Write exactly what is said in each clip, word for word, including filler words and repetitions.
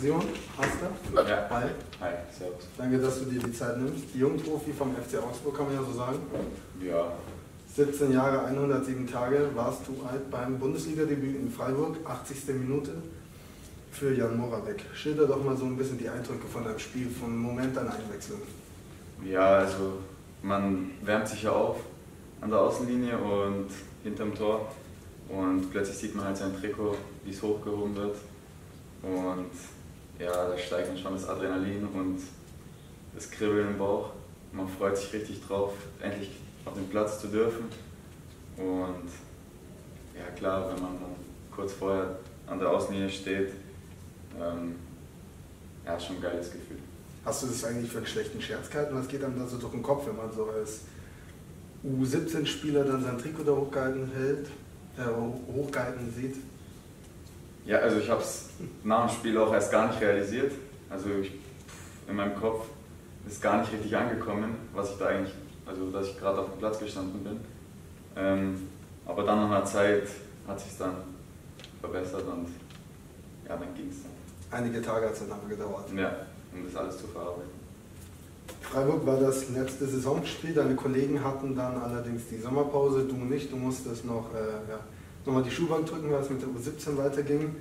Simon, hast du? Ja. Hi. Hi, servus. Danke, dass du dir die Zeit nimmst. Die Jungprofi vom F C Augsburg, kann man ja so sagen. Ja. siebzehn Jahre, hundertsieben Tage warst du alt beim Bundesliga-Debüt in Freiburg, achtzigste Minute für Jan Moravec. Schilder doch mal so ein bisschen die Eindrücke von deinem Spiel, vom Moment deiner Einwechslung. Ja, also man wärmt sich ja auf an der Außenlinie und hinterm Tor und plötzlich sieht man halt sein Trikot, wie es hochgehoben wird und ja, da steigt dann schon das Adrenalin und das Kribbeln im Bauch. Man freut sich richtig drauf, endlich auf den Platz zu dürfen und ja klar, wenn man dann kurz vorher an der Außenlinie steht, ähm, ja, ist schon ein geiles Gefühl. Hast du das eigentlich für einen schlechten Scherz gehalten? Was geht einem da so durch den Kopf, wenn man so als U siebzehn Spieler dann sein Trikot da hochgehalten hält, äh, hochgehalten sieht? Ja, also ich habe es nach dem Spiel auch erst gar nicht realisiert. Also ich, in meinem Kopf ist gar nicht richtig angekommen, was ich da eigentlich, also dass ich gerade auf dem Platz gestanden bin. Ähm, aber dann nach einer Zeit hat sich dann verbessert und ja, dann ging es dann. Einige Tage hat es dann aber gedauert. Ja, um das alles zu verarbeiten. Freiburg war das letzte Saisonspiel, deine Kollegen hatten dann allerdings die Sommerpause, du nicht, du musstest noch, äh, ja, nochmal die Schuhbank drücken, weil es mit der U siebzehn weiterging.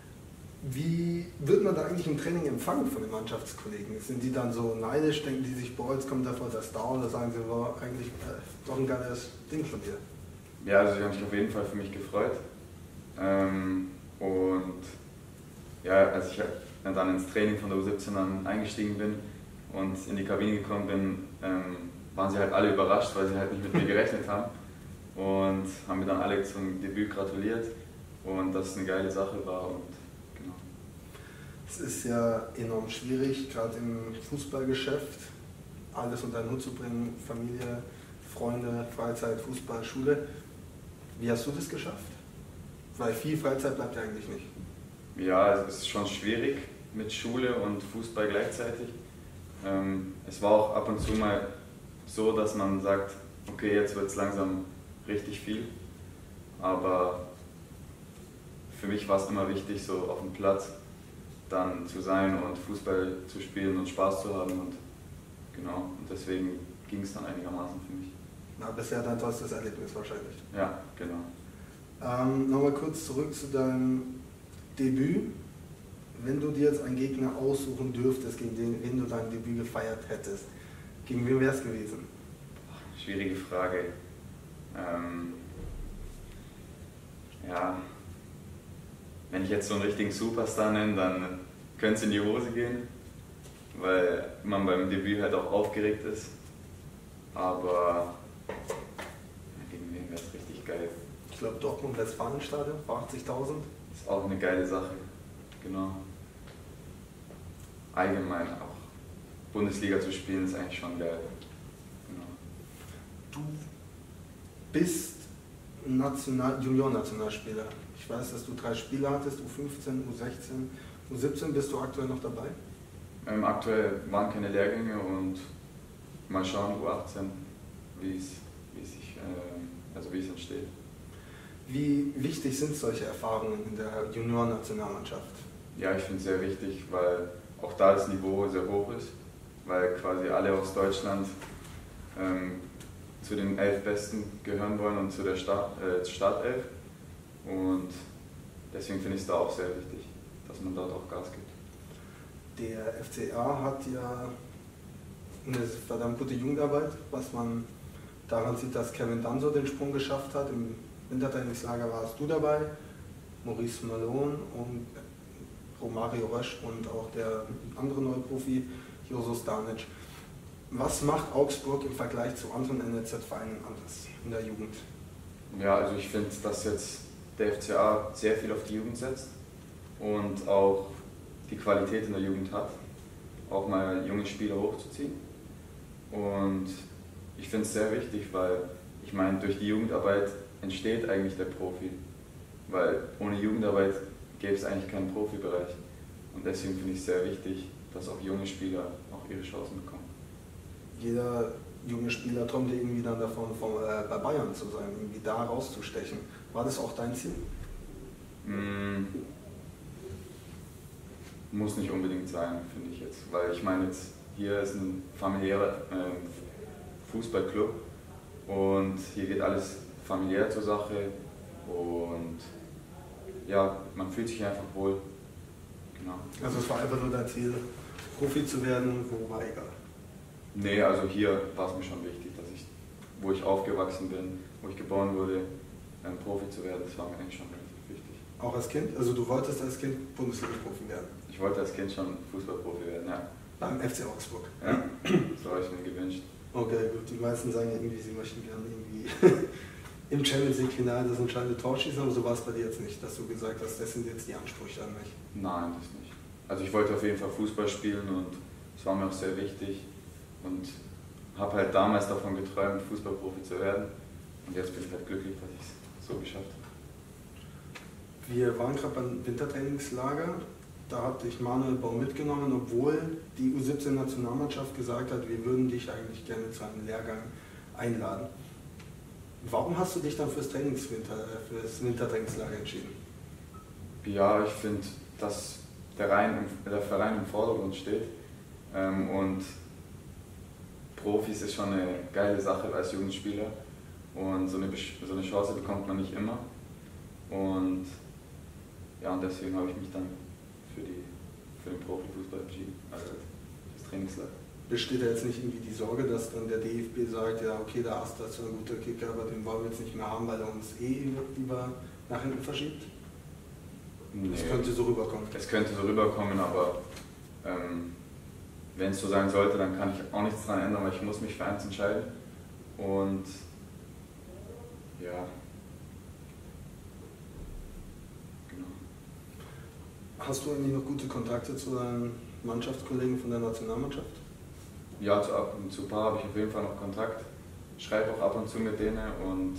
Wie wird man da eigentlich im Training empfangen von den Mannschaftskollegen? Sind die dann so neidisch, denken die sich, boah, jetzt kommt da voll der Star, oder sagen sie, boah, eigentlich äh, doch ein geiles Ding von dir? Ja, also sie haben sich auf jeden Fall für mich gefreut. Ähm, und ja, als ich dann ins Training von der U siebzehn dann eingestiegen bin und in die Kabine gekommen bin, ähm, waren sie halt alle überrascht, weil sie halt nicht mit mir gerechnet haben und haben mir dann alle zum Debüt gratuliert und dass es eine geile Sache war und genau. Es ist ja enorm schwierig, gerade im Fußballgeschäft, alles unter den Hut zu bringen, Familie, Freunde, Freizeit, Fußball, Schule. Wie hast du das geschafft? Weil viel Freizeit bleibt ja eigentlich nicht. Ja, es ist schon schwierig mit Schule und Fußball gleichzeitig. Ähm, es war auch ab und zu mal so, dass man sagt, okay, jetzt wird es langsam richtig viel. Aber für mich war es immer wichtig, so auf dem Platz dann zu sein und Fußball zu spielen und Spaß zu haben. Und genau, und deswegen ging es dann einigermaßen für mich. Na, bisher dein tollstes Erlebnis wahrscheinlich. Ja, genau. Ähm, Nochmal kurz zurück zu deinem Debüt. Wenn du dir jetzt einen Gegner aussuchen dürftest, gegen den, wen du dein Debüt gefeiert hättest, gegen wen wäre es gewesen? Schwierige Frage. Ähm, ja, wenn ich jetzt so einen richtigen Superstar nenne, dann könnte es in die Hose gehen, weil man beim Debüt halt auch aufgeregt ist. Aber gegen wen wäre es richtig geil? Ich glaube Dortmund-Westfalenstadion, vor achtzigtausend. Ist auch eine geile Sache, genau. Allgemein auch Bundesliga zu spielen ist eigentlich schon geil. Genau. Du bist National, Junior-Nationalspieler. Ich weiß, dass du drei Spiele hattest, U fünfzehn, U sechzehn, U siebzehn. Bist du aktuell noch dabei? Ähm, aktuell waren keine Lehrgänge und mal schauen, U achtzehn, wie es, wie es sich, äh, also wie es entsteht. Wie wichtig sind solche Erfahrungen in der Junior-Nationalmannschaft? Ja, ich finde es sehr wichtig, weil auch da das Niveau sehr hoch ist, weil quasi alle aus Deutschland ähm, zu den elf Besten gehören wollen und zu der Start, äh, Startelf. Und deswegen finde ich es da auch sehr wichtig, dass man dort auch Gas gibt. Der F C A hat ja eine verdammt gute Jugendarbeit, was man daran sieht, dass Kevin Danso den Sprung geschafft hat. Im Wintertrainingslager warst du dabei, Maurice Malone und Romario Rösch und auch der andere neue Profi, Joso Stanic. Was macht Augsburg im Vergleich zu anderen N L Z-Vereinen anders in der Jugend? Ja, also ich finde, dass jetzt der F C A sehr viel auf die Jugend setzt und auch die Qualität in der Jugend hat, auch mal junge Spieler hochzuziehen. Und ich finde es sehr wichtig, weil ich meine, durch die Jugendarbeit entsteht eigentlich der Profi, weil ohne Jugendarbeit gäbe es eigentlich keinen Profibereich. Und deswegen finde ich es sehr wichtig, dass auch junge Spieler auch ihre Chancen bekommen. Jeder junge Spieler träumt irgendwie dann davon, von, äh, bei Bayern zu sein, irgendwie da rauszustechen. War das auch dein Ziel? Mm, muss nicht unbedingt sein, finde ich jetzt. Weil ich meine jetzt, hier ist ein familiärer äh, Fußballclub und hier geht alles familiär zur Sache und ja, man fühlt sich einfach wohl. Genau. Also es war einfach nur dein Ziel, Profi zu werden, wo war egal? Nee, also hier war es mir schon wichtig, dass ich, wo ich aufgewachsen bin, wo ich geboren wurde, ein Profi zu werden, das war mir eigentlich schon relativ wichtig. Auch als Kind? Also du wolltest als Kind Bundesliga-Profi werden? Ich wollte als Kind schon Fußballprofi werden, ja. Beim F C Augsburg? Ja, so habe ich mir gewünscht. Okay, gut. Die meisten sagen ja irgendwie, sie möchten gerne irgendwie im Champions League-Finale das entscheidende Tor schießen, aber so war es bei dir jetzt nicht, dass du gesagt hast, das sind jetzt die Ansprüche an mich. Nein, das nicht. Also ich wollte auf jeden Fall Fußball spielen und es war mir auch sehr wichtig und habe halt damals davon geträumt, Fußballprofi zu werden und jetzt bin ich halt glücklich, dass ich es so geschafft habe. Wir waren gerade beim Wintertrainingslager, da hat dich Manuel Baum mitgenommen, obwohl die U siebzehn Nationalmannschaft gesagt hat, wir würden dich eigentlich gerne zu einem Lehrgang einladen. Warum hast du dich dann fürs, Trainingswinter, fürs Wintertrainingslager entschieden? Ja, ich finde, dass der, Verein, der Verein im Vordergrund steht ähm, und Profis ist schon eine geile Sache als Jugendspieler und so eine, so eine Chance bekommt man nicht immer. Und ja, und deswegen habe ich mich dann für, die, für den Profifußball entschieden, also das Trainingslager. Besteht da jetzt nicht irgendwie die Sorge, dass dann der D F B sagt, ja okay, der Ast ist ein guter Kicker, aber den wollen wir jetzt nicht mehr haben, weil er uns eh über nach hinten verschiebt? Nee, das könnte so rüberkommen. Es könnte so rüberkommen, aber ähm, wenn es so sein sollte, dann kann ich auch nichts daran ändern, weil ich muss mich für eins entscheiden. Und ja, genau. Hast du irgendwie noch gute Kontakte zu deinen Mannschaftskollegen von der Nationalmannschaft? Ja, zu, ab und zu ein paar habe ich auf jeden Fall noch Kontakt. Schreibe auch ab und zu mit denen und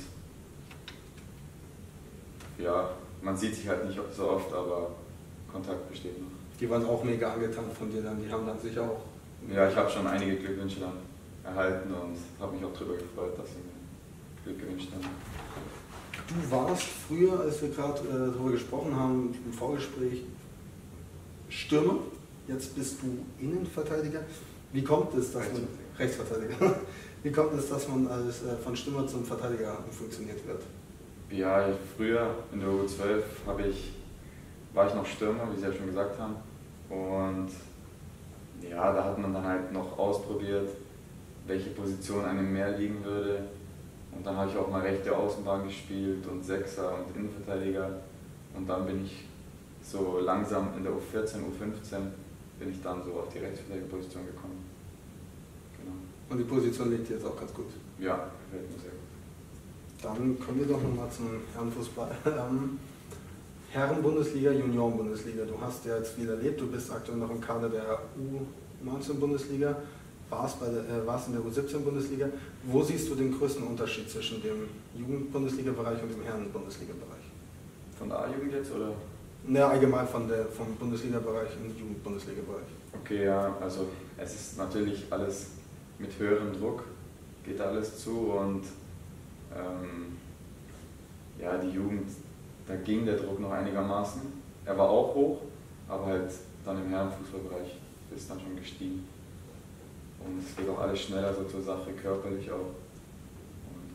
ja, man sieht sich halt nicht so oft, aber Kontakt besteht noch. Die waren auch mega angetan von dir dann, die haben dann sicher auch... Ja, ich habe schon einige Glückwünsche dann erhalten und habe mich auch darüber gefreut, dass sie mir Glück gewünscht haben. Du warst früher, als wir gerade äh, darüber gesprochen haben, im Vorgespräch Stürmer, jetzt bist du Innenverteidiger. Wie kommt es, dass man... Rechtsverteidiger. Wie kommt es, dass man als äh, von Stürmer zum Verteidiger funktioniert wird? Ja, ich, früher in der U zwölf ich, war ich noch Stürmer, wie Sie ja schon gesagt haben. Und ja, da hat man dann halt noch ausprobiert, welche Position einem mehr liegen würde. Und dann habe ich auch mal rechte Außenbahn gespielt und Sechser und Innenverteidiger. Und dann bin ich so langsam in der U vierzehn, U fünfzehn bin ich dann so auf die Rechtsverteidigerposition gekommen. Genau. Und die Position liegt dir jetzt auch ganz gut? Ja, gefällt mir sehr gut. Dann kommen wir doch nochmal zum Herrenfußball. Ähm, Herren-Bundesliga, Junioren-Bundesliga. Du hast ja jetzt viel erlebt, du bist aktuell noch im Kader der U neunzehn Bundesliga, warst, bei der, äh, warst in der U siebzehn Bundesliga. Wo siehst du den größten Unterschied zwischen dem Jugend-Bundesliga-Bereich und dem Herren-Bundesliga-Bereich? Von der A-Jugend jetzt oder? Ja, allgemein von der, vom Bundesliga-Bereich und Jugend-Bundesliga-Bereich. Okay, ja, also es ist natürlich alles mit höherem Druck, geht alles zu und ähm, ja, die Jugend, da ging der Druck noch einigermaßen. Er war auch hoch, aber halt dann im Herrenfußballbereich ist dann schon gestiegen. Und es geht auch alles schneller so zur Sache, körperlich auch. Und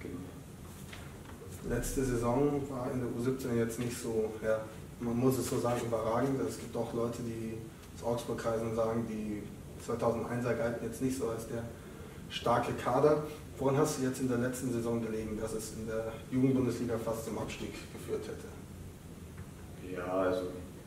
genau. Letzte Saison war in der U siebzehn jetzt nicht so, ja, man muss es so sagen, überragend. Es gibt auch Leute, die aus Augsburg-Kreisen sagen, die zweitausendeins galten jetzt nicht so als der starke Kader. Woran hast du jetzt in der letzten Saison gelegen, dass es in der Jugendbundesliga fast zum Abstieg geführt hätte? Ja, also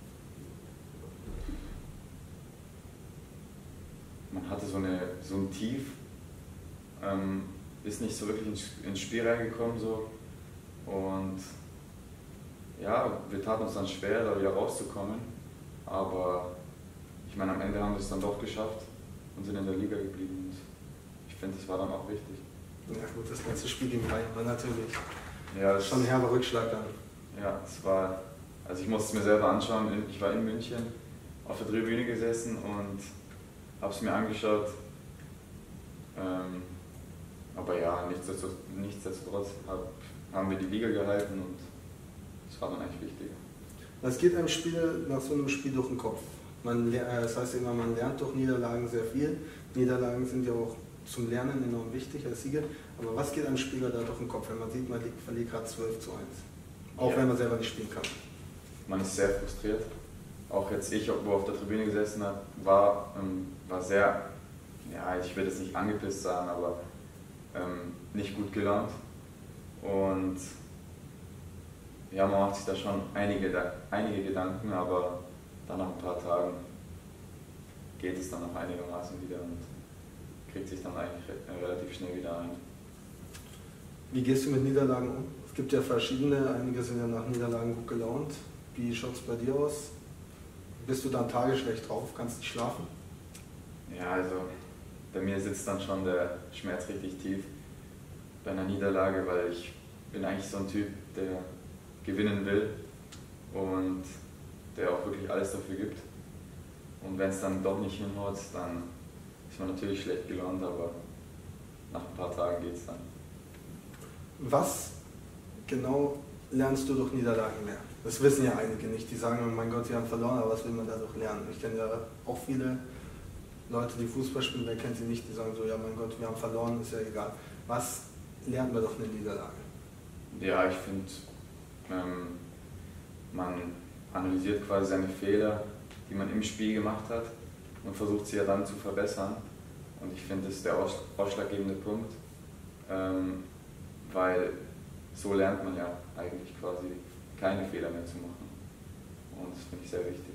man hatte so, eine, so ein Tief, ähm, ist nicht so wirklich ins, ins Spiel reingekommen so und ja, wir taten uns dann schwer, da wieder rauszukommen, aber ich meine, am Ende haben wir es dann doch geschafft und sind in der Liga geblieben und ich finde, das war dann auch wichtig. Ja gut, das letzte Spiel gegen Bayern war natürlich ja, das schon ein herber Rückschlag dann. Ja, es war, also ich musste es mir selber anschauen, ich war in München auf der Tribüne gesessen und habe es mir angeschaut, ähm, aber ja, nichtsdestotrotz, nichtsdestotrotz hab, haben wir die Liga gehalten und das war dann eigentlich wichtiger. Was geht einem Spiel nach so einem Spiel durch den Kopf? Man, das heißt immer, man lernt durch Niederlagen sehr viel. Niederlagen sind ja auch zum Lernen enorm wichtig als Siege. Aber was geht einem Spieler da durch den Kopf, wenn man sieht, man verliert gerade zwölf zu eins? Auch ja. wenn man selber nicht spielen kann. Man ist sehr frustriert. Auch jetzt ich, wo auf der Tribüne gesessen habe, war, ähm, war sehr, ja, ich will jetzt nicht angepisst sagen, aber ähm, nicht gut gelaunt. Und ja, man macht sich da schon einige, einige Gedanken, aber dann nach ein paar Tagen geht es dann noch einigermaßen wieder und kriegt sich dann eigentlich relativ schnell wieder ein. Wie gehst du mit Niederlagen um? Es gibt ja verschiedene, einige sind ja nach Niederlagen gut gelaunt. Wie schaut es bei dir aus? Bist du dann tagesschlecht drauf? Kannst nicht schlafen? Ja, also bei mir sitzt dann schon der Schmerz richtig tief bei einer Niederlage, weil ich bin eigentlich so ein Typ, der gewinnen will und der auch wirklich alles dafür gibt. Und wenn es dann doch nicht hinhaut, dann ist man natürlich schlecht gelaunt, aber nach ein paar Tagen geht es dann. Was genau lernst du durch Niederlagen mehr? Das wissen ja einige nicht, die sagen, oh mein Gott, sie haben verloren, aber was will man dadurch lernen? Ich kenne ja auch viele Leute, die Fußball spielen, wer kennt sie nicht, die sagen so, ja mein Gott, wir haben verloren, ist ja egal. Was lernt man durch eine Niederlage? Ja, ich finde, ähm, man analysiert quasi seine Fehler, die man im Spiel gemacht hat und versucht sie ja dann zu verbessern. Und ich finde, das ist der ausschlaggebende Punkt, ähm, weil so lernt man ja eigentlich quasi keine Fehler mehr zu machen. Und das finde ich sehr wichtig.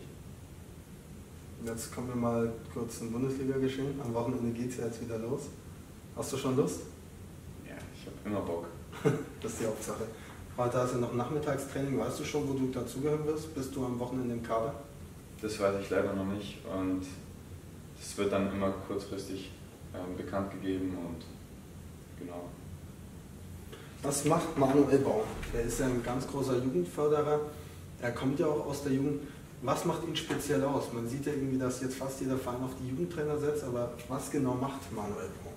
Jetzt kommen wir mal kurz zum Bundesliga-Geschehen. Am Wochenende geht es ja jetzt wieder los. Hast du schon Lust? Ja, ich habe immer Bock. Das ist die Hauptsache. Heute hast du noch Nachmittagstraining. Weißt du schon, wo du dazugehören wirst? Bist du am Wochenende im Kader? Das weiß ich leider noch nicht. Und es wird dann immer kurzfristig ähm, bekannt gegeben. Und genau. Was macht Manuel Baum? Er ist ja ein ganz großer Jugendförderer. Er kommt ja auch aus der Jugend. Was macht ihn speziell aus? Man sieht ja irgendwie, dass jetzt fast jeder Verein auf die Jugendtrainer setzt, aber was genau macht Manuel Baum?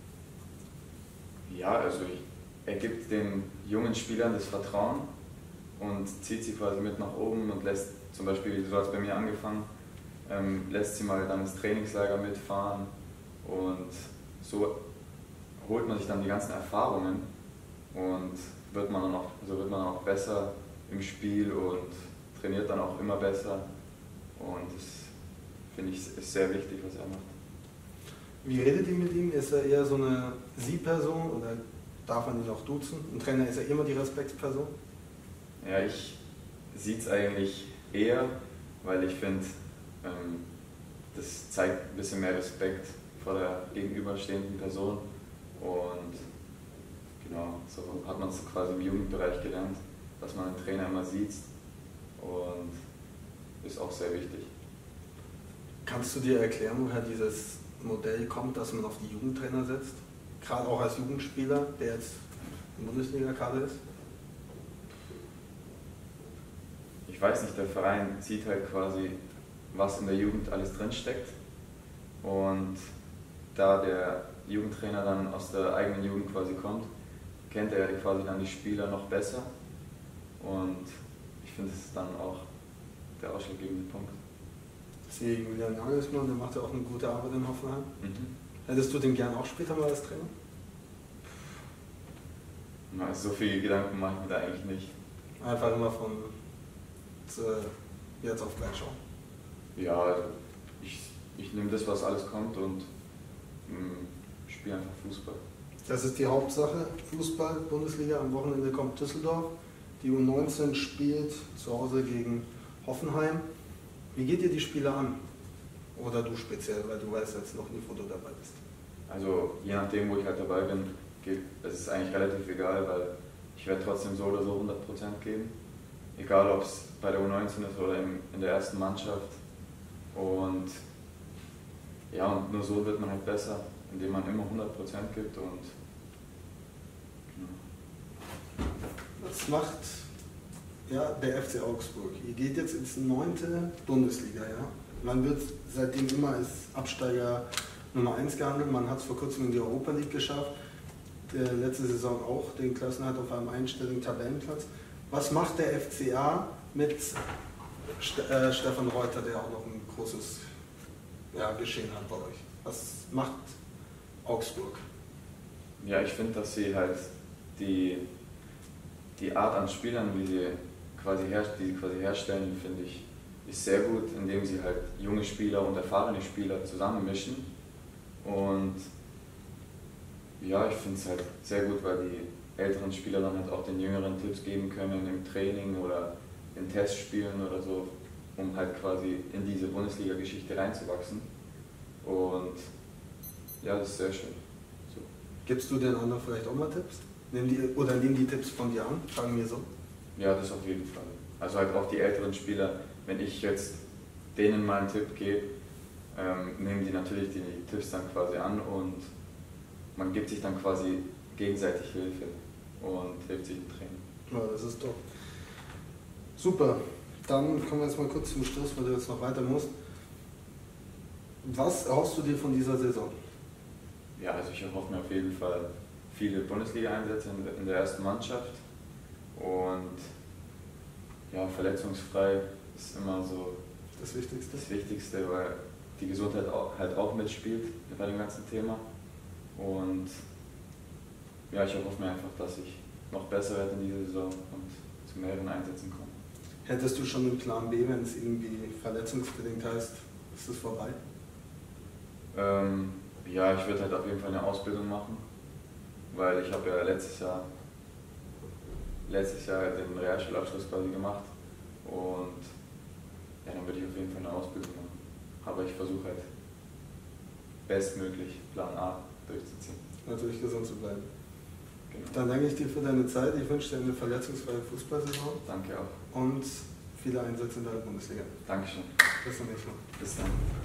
Ja, also ich, er gibt den jungen Spielern das Vertrauen und zieht sie quasi mit nach oben und lässt zum Beispiel, so hat es bei mir angefangen, ähm, lässt sie mal dann ins Trainingslager mitfahren und so holt man sich dann die ganzen Erfahrungen und wird man dann auch, so wird man auch besser im Spiel und trainiert dann auch immer besser und das finde ich ist sehr wichtig, was er macht. Wie redet ihr mit ihm? Ist er eher so eine Sie-Person oder darf man ihn auch duzen? Ein Trainer ist ja immer die Respektsperson? Ja, ich sehe es eigentlich eher, weil ich finde, ähm, das zeigt ein bisschen mehr Respekt vor der gegenüberstehenden Person und genau, so hat man es quasi im Jugendbereich gelernt, dass man einen Trainer immer sieht und ist auch sehr wichtig. Kannst du dir erklären, woher dieses Modell kommt, dass man auf die Jugendtrainer setzt? Gerade auch als Jugendspieler, der jetzt im Bundesliga-Kader ist? Ich weiß nicht, der Verein sieht halt quasi, was in der Jugend alles drinsteckt und da der Jugendtrainer dann aus der eigenen Jugend quasi kommt, kennt er ja quasi dann die Spieler noch besser und ich finde, das ist dann auch der ausschlaggebende Punkt. Ich sehe Julian Nagelsmann, der macht ja auch eine gute Arbeit in Hoffenheim. Mhm. Hättest du den gern auch später mal als Trainer? Na, so viele Gedanken mache ich mir da eigentlich nicht. Einfach immer von jetzt auf gleich schauen. Ja, also ich, ich nehme das, was alles kommt und mh, spiele einfach Fußball. Das ist die Hauptsache, Fußball, Bundesliga, am Wochenende kommt Düsseldorf. Die U neunzehn spielt zu Hause gegen Hoffenheim. Wie geht ihr die Spiele an? Oder du speziell, weil du weißt jetzt noch nie, wo du dabei bist. Also je nachdem, wo ich halt dabei bin, geht, es ist eigentlich relativ egal, weil ich werde trotzdem so oder so hundert Prozent geben. Egal, ob es bei der U neunzehn ist oder im, in der ersten Mannschaft. Und ja, und nur so wird man halt besser, indem man immer hundert Prozent gibt. Und genau. Das macht ja, der F C Augsburg. Ihr geht jetzt ins neunte Bundesliga. Ja? Man wird seitdem immer als Absteiger Nummer eins gehandelt. Man hat es vor kurzem in die Europa League geschafft. Der letzte Saison auch den Klassenerhalt auf einem einstelligen Tabellenplatz. Was macht der F C A mit St äh, Stefan Reuter, der auch noch ein großes ja, Geschehen hat bei euch. Was macht Augsburg? Ja, ich finde, dass sie halt die, die Art an Spielern, wie sie quasi, her, die sie quasi herstellen, finde ich, ist sehr gut, indem sie halt junge Spieler und erfahrene Spieler zusammenmischen. Und ja, ich finde es halt sehr gut, weil die älteren Spieler dann halt auch den jüngeren Tipps geben können im Training oder in Testspielen oder so, um halt quasi in diese Bundesliga-Geschichte reinzuwachsen. Und ja, das ist sehr schön. So. Gibst du den anderen vielleicht auch mal Tipps? Nehmen die, oder nehmen die Tipps von dir an? Sagen wir so. Ja, das auf jeden Fall. Also halt auch die älteren Spieler, wenn ich jetzt denen mal einen Tipp gebe, ähm, nehmen die natürlich die Tipps dann quasi an und man gibt sich dann quasi gegenseitig Hilfe und hilft sich im Training. Ja, das ist doch super. Dann kommen wir jetzt mal kurz zum Schluss, weil du jetzt noch weiter musst. Was erhoffst du dir von dieser Saison? Ja, also ich erhoffe mir auf jeden Fall viele Bundesliga-Einsätze in der ersten Mannschaft und ja, verletzungsfrei ist immer so das Wichtigste, das Wichtigste, weil die Gesundheit auch, halt auch mitspielt bei dem ganzen Thema. Und ja, ich erhoffe mir einfach, dass ich noch besser werde in dieser Saison und zu mehreren Einsätzen komme. Hättest du schon einen Plan B, wenn es irgendwie verletzungsbedingt heißt, ist es vorbei? Ähm, ja, ich würde halt auf jeden Fall eine Ausbildung machen, weil ich habe ja letztes Jahr, letztes Jahr den Realschulabschluss quasi gemacht und ja, dann würde ich auf jeden Fall eine Ausbildung machen. Aber ich versuche halt bestmöglich Plan A durchzuziehen. Natürlich gesund zu bleiben. Genau. Dann danke ich dir für deine Zeit. Ich wünsche dir eine verletzungsfreie Fußballsaison. Danke auch. Und viele Einsätze in der Bundesliga. Dankeschön. Bis zum nächsten Mal. Bis dann.